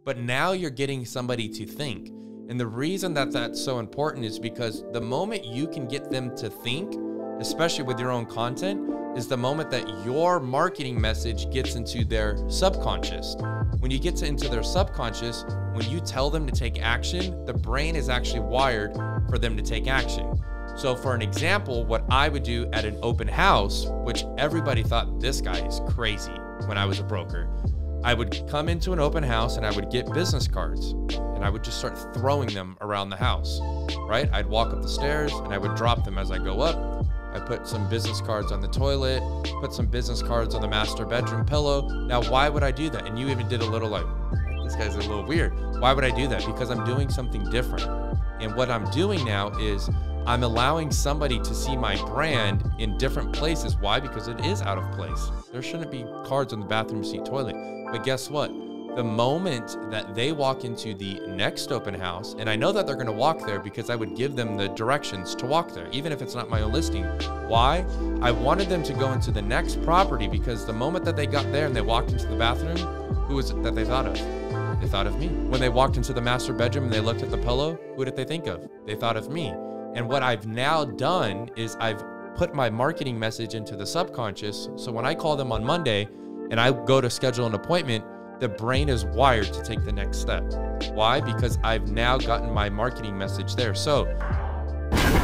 but now you're getting somebody to think. And the reason that that's so important is because the moment you can get them to think, especially with your own content, is the moment that your marketing message gets into their subconscious. When you get into their subconscious, when you tell them to take action, the brain is actually wired for them to take action. So for an example, what I would do at an open house, which everybody thought this guy is crazy when I was a broker, I would come into an open house and I would get business cards and I would just start throwing them around the house, right? I'd walk up the stairs and I would drop them as I go up. I put some business cards on the toilet, put some business cards on the master bedroom pillow. Now, why would I do that? And you even did a little like, this guy's a little weird. Why would I do that? Because I'm doing something different. And what I'm doing now is I'm allowing somebody to see my brand in different places. Why? Because it is out of place. There shouldn't be cards on the bathroom seat toilet. But guess what? The moment that they walk into the next open house, and I know that they're going to walk there because I would give them the directions to walk there, even if it's not my own listing. Why? I wanted them to go into the next property because the moment that they got there and they walked into the bathroom, who was it that they thought of? They thought of me. When they walked into the master bedroom and they looked at the pillow, who did they think of? They thought of me. And what I've now done is I've put my marketing message into the subconscious. So when I call them on Monday and I go to schedule an appointment, the brain is wired to take the next step. Why? Because I've now gotten my marketing message there. So